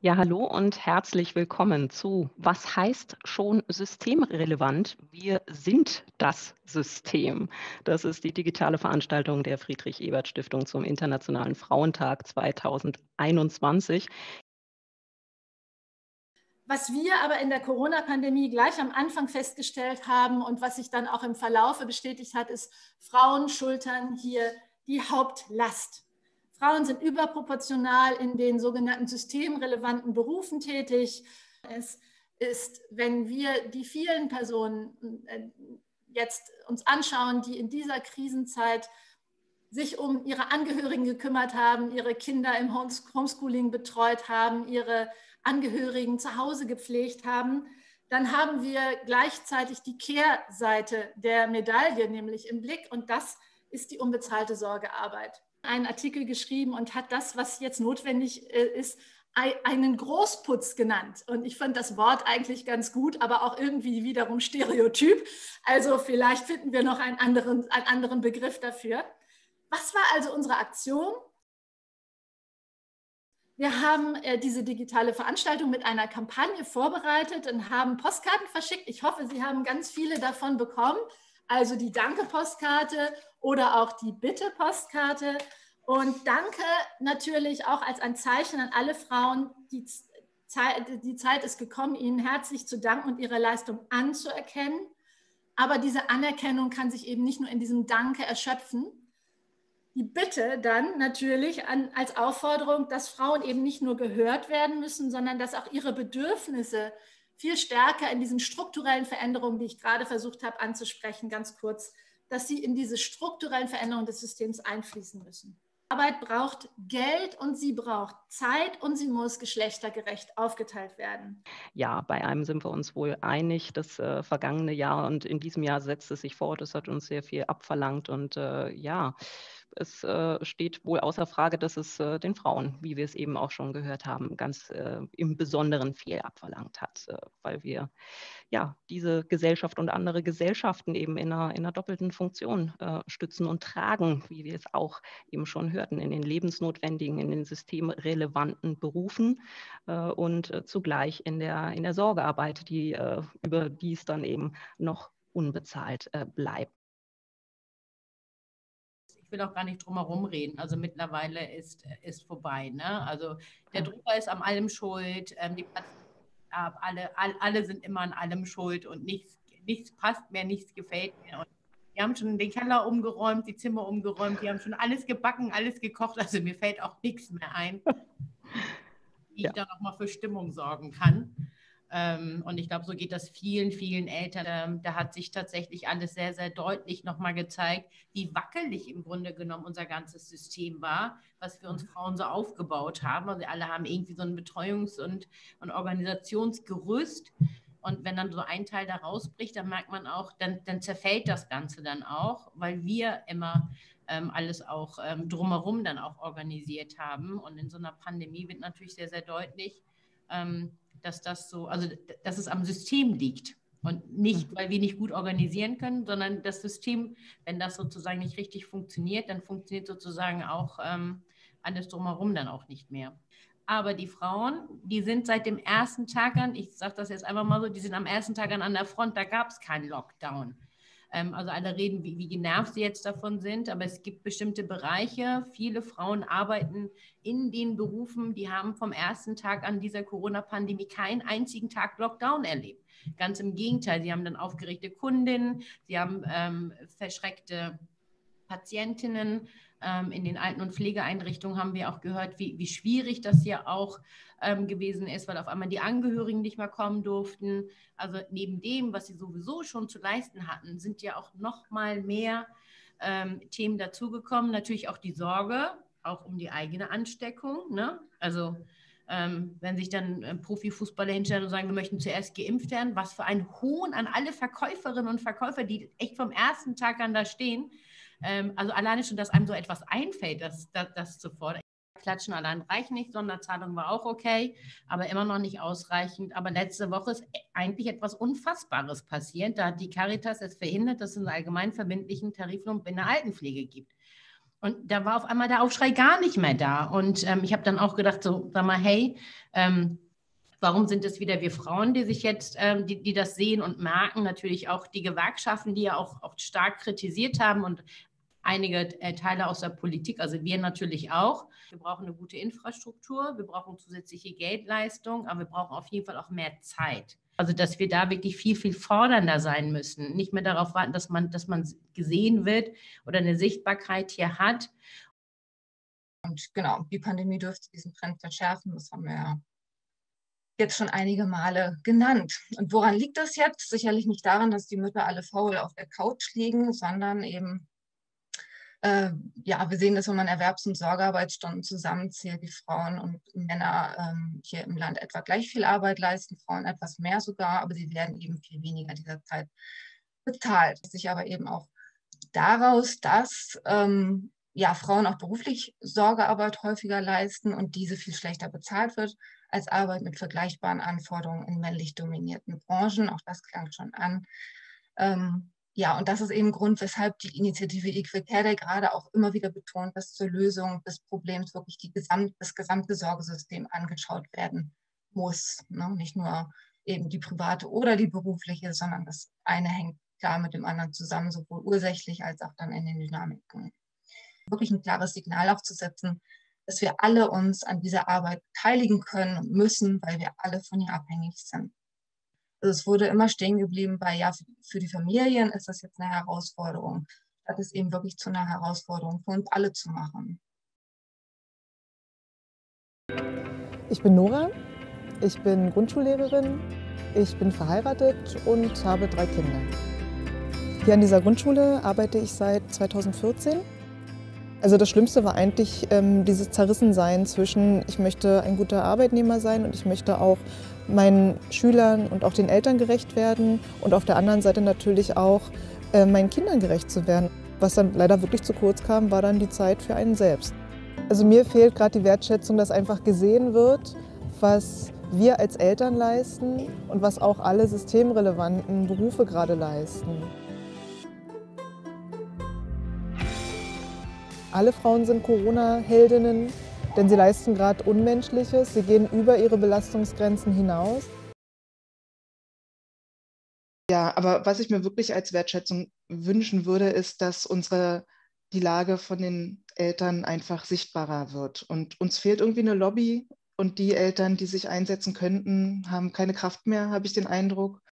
Ja, hallo und herzlich willkommen zu „Was heißt schon systemrelevant? Wir sind das System." Das ist die digitale Veranstaltung der Friedrich-Ebert-Stiftung zum Internationalen Frauentag 2021. Was wir aber in der Corona-Pandemie gleich am Anfang festgestellt haben und was sich dann auch im Verlaufe bestätigt hat, ist, Frauen schultern hier die Hauptlast. Frauen sind überproportional in den sogenannten systemrelevanten Berufen tätig. Es ist, wenn wir die vielen Personen jetzt uns anschauen, die in dieser Krisenzeit sich um ihre Angehörigen gekümmert haben, ihre Kinder im Homeschooling betreut haben, ihre Angehörigen zu Hause gepflegt haben, dann haben wir gleichzeitig die Kehrseite der Medaille nämlich im Blick, und das ist die unbezahlte Sorgearbeit. Einen Artikel geschrieben und hat das, was jetzt notwendig ist, einen Großputz genannt. Und ich fand das Wort eigentlich ganz gut, aber auch irgendwie wiederum Stereotyp. Also vielleicht finden wir noch einen anderen Begriff dafür. Was war also unsere Aktion? Wir haben diese digitale Veranstaltung mit einer Kampagne vorbereitet und haben Postkarten verschickt. Ich hoffe, Sie haben ganz viele davon bekommen. Also die Danke-Postkarte oder auch die Bitte-Postkarte. Und Danke natürlich auch als ein Zeichen an alle Frauen, die Zeit ist gekommen, Ihnen herzlich zu danken und Ihre Leistung anzuerkennen. Aber diese Anerkennung kann sich eben nicht nur in diesem Danke erschöpfen. Die Bitte dann natürlich als Aufforderung, dass Frauen eben nicht nur gehört werden müssen, sondern dass auch ihre Bedürfnisse viel stärker in diesen strukturellen Veränderungen, die ich gerade versucht habe anzusprechen, ganz kurz, dass sie in diese strukturellen Veränderungen des Systems einfließen müssen. Arbeit braucht Geld und sie braucht Zeit und sie muss geschlechtergerecht aufgeteilt werden. Ja, bei einem sind wir uns wohl einig. Das vergangene Jahr und in diesem Jahr setzt es sich fort. Es hat uns sehr viel abverlangt und ja, es steht wohl außer Frage, dass es den Frauen, wie wir es eben auch schon gehört haben, ganz im Besonderen viel abverlangt hat, weil wir ja diese Gesellschaft und andere Gesellschaften eben in einer doppelten Funktion stützen und tragen, wie wir es auch eben schon hörten, in den lebensnotwendigen, in den systemrelevanten Berufen und zugleich in der Sorgearbeit, die überdies dann eben noch unbezahlt bleibt. Ich will auch gar nicht drum herum reden. Also mittlerweile ist vorbei. Ne? Also der Drucker ist an allem schuld, die alle sind immer an allem schuld und nichts passt mehr, nichts gefällt mir. Und die haben schon den Keller umgeräumt, die Zimmer umgeräumt, die haben schon alles gebacken, alles gekocht. Also mir fällt auch nichts mehr ein, wie ich da nochmal für Stimmung sorgen kann. Und ich glaube, so geht das vielen, vielen Eltern. Da hat sich tatsächlich alles sehr, sehr deutlich nochmal gezeigt, wie wackelig im Grunde genommen unser ganzes System war, was wir uns Frauen so aufgebaut haben. Also alle haben irgendwie so ein Betreuungs- und Organisationsgerüst. Und wenn dann so ein Teil da rausbricht, dann merkt man auch, dann zerfällt das Ganze dann auch, weil wir immer alles auch drumherum dann auch organisiert haben. Und in so einer Pandemie wird natürlich sehr, sehr deutlich, dass dass es am System liegt und nicht, weil wir nicht gut organisieren können, sondern das System, wenn das sozusagen nicht richtig funktioniert, dann funktioniert sozusagen auch alles drumherum dann auch nicht mehr. Aber die Frauen, die sind seit dem ersten Tag an, ich sage das jetzt einfach mal so, die sind am ersten Tag an der Front, da gab es keinen Lockdown. Also alle reden, wie genervt sie jetzt davon sind, aber es gibt bestimmte Bereiche. Viele Frauen arbeiten in den Berufen, die haben vom ersten Tag an dieser Corona-Pandemie keinen einzigen Tag Lockdown erlebt. Ganz im Gegenteil, sie haben dann aufgeregte Kundinnen, sie haben verschreckte Patientinnen. In den Alten- und Pflegeeinrichtungen haben wir auch gehört, wie schwierig das ja auch gewesen ist, weil auf einmal die Angehörigen nicht mehr kommen durften. Also neben dem, was sie sowieso schon zu leisten hatten, sind ja auch noch mal mehr Themen dazugekommen. Natürlich auch die Sorge, auch um die eigene Ansteckung. Ne? Also wenn sich dann Profifußballer hinstellen und sagen, wir möchten zuerst geimpft werden, was für ein Hohn an alle Verkäuferinnen und Verkäufer, die echt vom ersten Tag an da stehen. Also alleine schon, dass einem so etwas einfällt, das zu fordern. Klatschen allein reicht nicht, Sonderzahlung war auch okay, aber immer noch nicht ausreichend. Aber letzte Woche ist eigentlich etwas Unfassbares passiert. Da hat die Caritas es verhindert, dass es einen allgemein verbindlichen Tariflohn in der Altenpflege gibt. Und da war auf einmal der Aufschrei gar nicht mehr da. Und ich habe dann auch gedacht, so, sag mal, hey, warum sind es wieder wir Frauen, die sich jetzt, die das sehen und merken? Natürlich auch die Gewerkschaften, die ja auch stark kritisiert haben und einige Teile aus der Politik, also wir natürlich auch. Wir brauchen eine gute Infrastruktur, wir brauchen zusätzliche Geldleistung, aber wir brauchen auf jeden Fall auch mehr Zeit. Also dass wir da wirklich viel, viel fordernder sein müssen. Nicht mehr darauf warten, dass man gesehen wird oder eine Sichtbarkeit hier hat. Und genau, die Pandemie dürfte diesen Trend verschärfen. Das haben wir ja jetzt schon einige Male genannt. Und woran liegt das jetzt? Sicherlich nicht daran, dass die Mütter alle faul auf der Couch liegen, sondern eben, ja, wir sehen das, wenn man Erwerbs- und Sorgearbeitsstunden zusammenzählt, die Frauen und Männer hier im Land etwa gleich viel Arbeit leisten, Frauen etwas mehr sogar, aber sie werden eben viel weniger dieser Zeit bezahlt. Sich aber eben auch daraus, dass ja, Frauen auch beruflich Sorgearbeit häufiger leisten und diese viel schlechter bezahlt wird als Arbeit mit vergleichbaren Anforderungen in männlich dominierten Branchen. Auch das klang schon an. Ja, und das ist eben Grund, weshalb die Initiative Equal Care Day gerade auch immer wieder betont, dass zur Lösung des Problems wirklich das gesamte Sorgesystem angeschaut werden muss. Ne? Nicht nur eben die private oder die berufliche, sondern das eine hängt klar mit dem anderen zusammen, sowohl ursächlich als auch dann in den Dynamiken. Wirklich ein klares Signal auch zu setzen, dass wir alle uns an dieser Arbeit beteiligen können und müssen, weil wir alle von ihr abhängig sind. Also es wurde immer stehen geblieben bei, ja, für die Familien ist das jetzt eine Herausforderung, statt es eben wirklich zu einer Herausforderung für uns alle zu machen. Ich bin Nora, ich bin Grundschullehrerin, ich bin verheiratet und habe 3 Kinder. Hier an dieser Grundschule arbeite ich seit 2014. Also das Schlimmste war eigentlich dieses Zerrissensein zwischen, ich möchte ein guter Arbeitnehmer sein und ich möchte auch meinen Schülern und auch den Eltern gerecht werden und auf der anderen Seite natürlich auch meinen Kindern gerecht zu werden. Was dann leider wirklich zu kurz kam, war dann die Zeit für einen selbst. Also mir fehlt gerade die Wertschätzung, dass einfach gesehen wird, was wir als Eltern leisten und was auch alle systemrelevanten Berufe gerade leisten. Alle Frauen sind Corona-Heldinnen, denn sie leisten gerade Unmenschliches, sie gehen über ihre Belastungsgrenzen hinaus. Ja, aber was ich mir wirklich als Wertschätzung wünschen würde, ist, dass die Lage von den Eltern einfach sichtbarer wird. Und uns fehlt irgendwie eine Lobby und die Eltern, die sich einsetzen könnten, haben keine Kraft mehr, habe ich den Eindruck.